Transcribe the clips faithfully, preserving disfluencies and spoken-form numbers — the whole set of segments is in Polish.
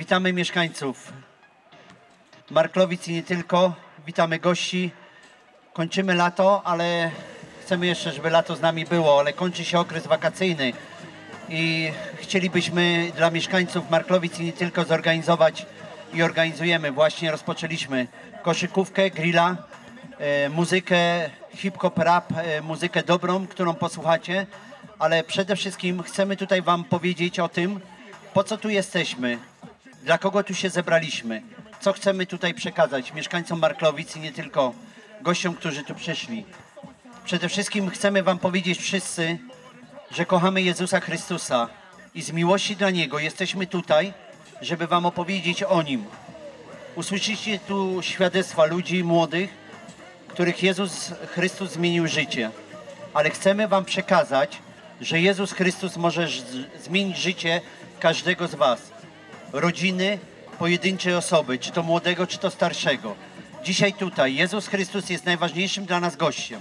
Witamy mieszkańców Marklowic i nie tylko. Witamy gości. Kończymy lato, ale chcemy jeszcze, żeby lato z nami było, ale kończy się okres wakacyjny i chcielibyśmy dla mieszkańców Marklowic i nie tylko zorganizować i organizujemy. Właśnie rozpoczęliśmy koszykówkę, grilla, e, muzykę hip-hop, rap, e, muzykę dobrą, którą posłuchacie, ale przede wszystkim chcemy tutaj wam powiedzieć o tym, po co tu jesteśmy, dla kogo tu się zebraliśmy, co chcemy tutaj przekazać mieszkańcom Marklowic i nie tylko, gościom, którzy tu przyszli. Przede wszystkim chcemy wam powiedzieć wszyscy, że kochamy Jezusa Chrystusa i z miłości dla Niego jesteśmy tutaj, żeby wam opowiedzieć o Nim. Usłyszycie tu świadectwa ludzi młodych, których Jezus Chrystus zmienił życie. Ale chcemy wam przekazać, że Jezus Chrystus może zmienić życie każdego z was. Rodziny, pojedynczej osoby, czy to młodego, czy to starszego. Dzisiaj tutaj Jezus Chrystus jest najważniejszym dla nas gościem.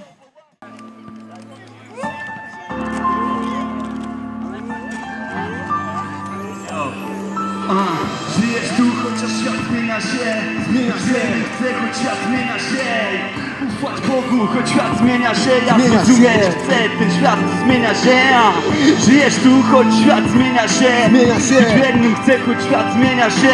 Żyjesz tu, chociaż świat zmienia się, zmienia się, chcę, choć świat zmienia się. Ufać Bogu, choć świat zmienia się, ja zrozumieć chcę, ten świat zmienia się. Żyjesz tu, choć świat zmienia się, zmienia się. Być wiernym chcę, choć świat zmienia się.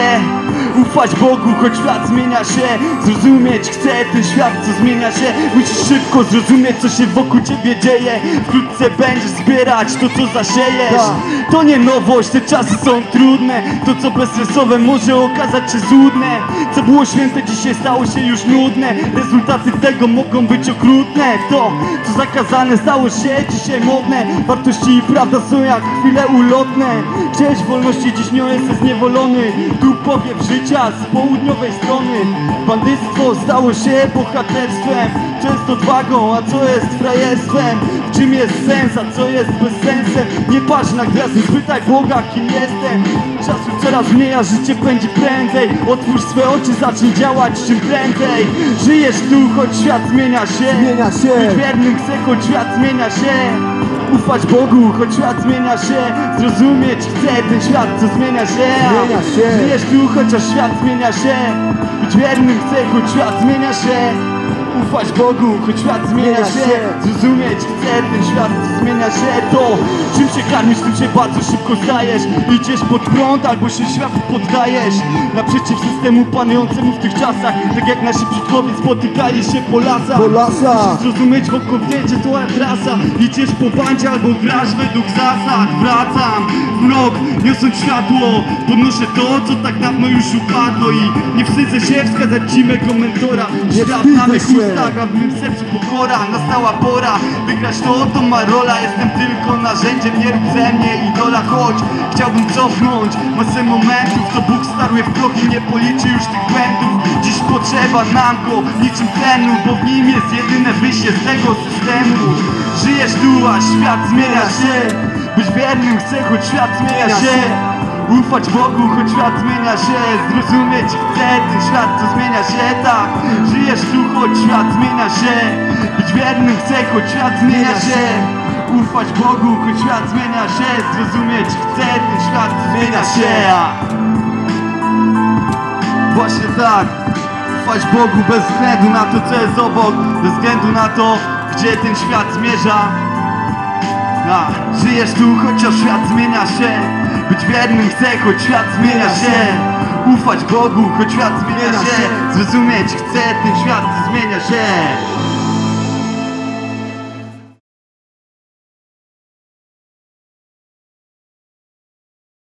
Ufać Bogu, choć świat zmienia się, zrozumieć chcę, ten świat co zmienia się. Musisz szybko zrozumieć, co się wokół ciebie dzieje. Wkrótce będziesz zbierać to, co zasiejesz. To nie nowość, te czasy są trudne. To, co bezstresowe, może okazać się złudne. Co było święte, dzisiaj stało się już nudne. Rezultaty tego mogą być okrutne. To, co zakazane, stało się dzisiaj modne. Wartości i prawda są jak chwile ulotne. Chciałeś wolności, dziś nią jesteś zniewolony. Tu powiew życia z południowej strony. Bandyctwo stało się bohaterstwem. Co jest odwagą, a co jest frajerstwem? W czym jest sens, a co jest bezsensem? Nie patrz na gwiazdy, spytaj Boga, kim jestem. Czasu coraz mniej, a życie pędzi prędzej. Otwórz swe oczy, zacznij działać czym prędzej. Żyjesz tu, choć świat zmienia się, zmienia się. Być wiernym chcę, choć świat zmienia się. Ufać Bogu, choć świat zmienia się. Zrozumieć chcę ten świat, co zmienia się, zmienia się. Żyjesz tu, chociaż świat zmienia się. Być wiernym chcę, choć świat zmienia się. Ufać Bogu, choć świat zmienia się. Zrozumieć chcę, ten świat zmienia się. To, czym się karmisz, tym się bardzo szybko stajesz. Idziesz pod prąd, albo się światu poddajesz. Naprzeciw systemu panującemu w tych czasach. Tak jak nasi przodkowie spotykali się po lasach. Po lasach. Musisz zrozumieć, wokół wiecie, to trasa. Idziesz po bandzie, albo grasz według zasad. Wracam w mrok, niosąc światło. Podnoszę to, co tak dawno już upadło. I nie wstydzę się wskazać ci mego mentora. Świat na mych ustach, a w mym sercu pokora. Nastała pora, wygrać to, to ma rola. Jestem tylko narzędziem, nie rób ze mnie idola. Choć chciałbym cofnąć masę momentów, to Bóg starły w proch i nie policzy już tych błędów. Dziś potrzeba nam go niczym tlenu, bo w nim jest jedyne wyjście z tego systemu. Żyjesz tu, a świat zmienia się. Być wiernym chcę, choć świat zmienia się. Ufać Bogu, choć świat zmienia się. Zrozumieć chcę ten świat, co zmienia się. Tak, żyjesz tu, choć świat zmienia się. Być wiernym chcę, choć świat zmienia się. Ufać Bogu, choć świat zmienia się. Zrozumieć chcę ten świat, co zmienia się. Właśnie tak, ufać Bogu bez względu na to, co jest obok. Bez względu na to, gdzie ten świat zmierza. A, żyjesz tu, chociaż świat zmienia się. Być wiernym chcę, choć świat zmienia się. Ufać Bogu, choć świat zmienia się. Zrozumieć chcę, ten świat zmienia się.